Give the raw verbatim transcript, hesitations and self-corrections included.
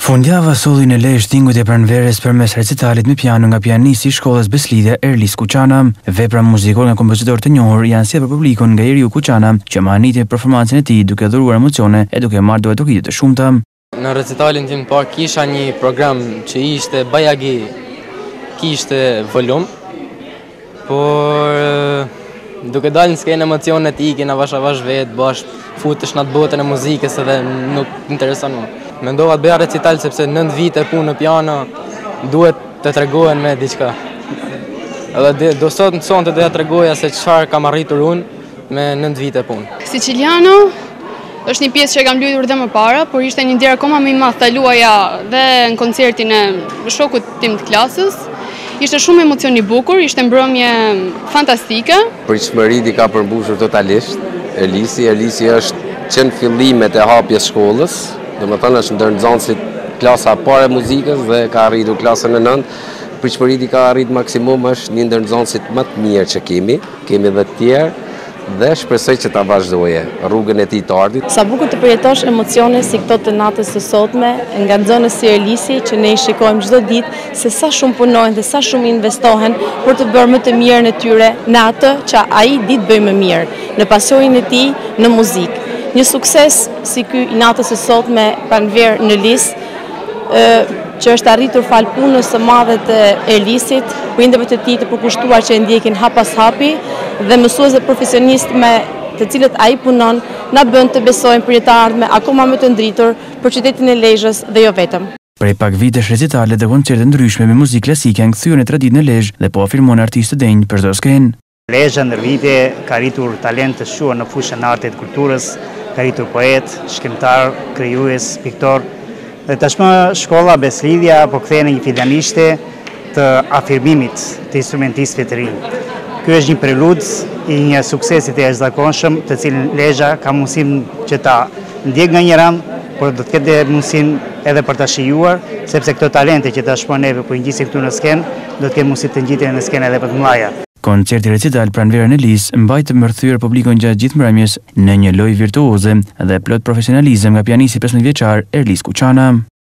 Fundjava solli në Lezhë tingut e pranverës përmes recitalit me piano nga pianisti i shkollës Beslidhe Erlis Kuçana. Vepra muzikore nga kompozitor të njohur janë sjellë për publikun nga Eriu Kuçana, që maniti performancën e tij duke dhuruar emocione e duke marrë duhet dukitë të shumta. Në recitalin tim parë kisha një program që ishte bajagi, kishte volum, por duke dalë në skenë emocionet i kena vash avash vetë, bashkë futesh në atë botën e muzikës edhe nuk intereson mua. Mendova të bëja recital sepse nëntë vite punë në piano duhet të tregohen me diçka. Edhe do sot në sonte doja tregoja se çfarë kam arritur unë me nëntë vite punë. Siciliano është një pjesë që e kam luajtur dhe më para, por ishte një ndjer akoma më i madh ta luaja dhe në koncertin e shokut tim të klasës. Ishte shumë emocion i bukur, ishte mbrëmje fantastike. Pritshmëritë ka përmbushur totalisht. Erlisi, Erlisi është që në fillimet e hapjes shkollës, do më thënë është ndër nxënësit klasa e parë e muzikës dhe ka arritur klasën e nëntë. Pritshmëritë ka arrit maksimum, është një ndër nxënësit më të mirë që kemi, kemi dhe të tjerë dhe shpresoj që ta vazhdoje rrugën e tij të ardhit. Sa bukur të përjetosh emocione si këto të natës së sotme, nga nxënës si Erlisi, që ne i shikojmë çdo ditë se sa shumë punojnë dhe sa shumë investohen për të bërë më të mirën e tyre në atë që ai di të bëjë më mirë, në pasionin e tij në muzikë. Një sukses si ky i natës së sotme pranverë në Lis, që është arritur fal punës së madhe të Erlisit, prindërve të tij të përkushtuar që e ndjekin hap pas hapi dhe mësuesve profesionistë me të cilët ai punon, na bën të besojmë për një të ardhme akoma më të ndritur për qytetin e Lezhës dhe jo vetëm. Prej pak vitesh recitale dhe koncerte ndryshme me muzikë klasike janë kthyer në traditën e Lezhë dhe po afirmon artistë të denj për çdo skenë. Lezhë ndër vite ka arritur talent të shuar në fushën e artit kulturës, ka arritur poet, shkrimtar, krijues, piktor. Dhe tashmë shkolla Beslidhja po kthehen një filjanishte të afirmimit të instrumentistëve të rinj. Ky është një prelud i një suksesi të jashtëzakonshëm, të cilin Lezhë ka mundësinë që ta ndjek nga një ran, por do të ketë mundësinë edhe për ta shijuar, sepse këto talente që tashmë neve po i ngjisim këtu në skenë, do të kenë mundësi të ngjiten në skenë edhe për të mëdha. Koncerti recital pranverë në Lis mbajtë të mërthyer publikun gjatë gjithë mbrëmjes në një lojë virtuoze dhe plot profesionalizëm nga pianisti pesëmbëdhjetë vjeçar Erlis Kuçana.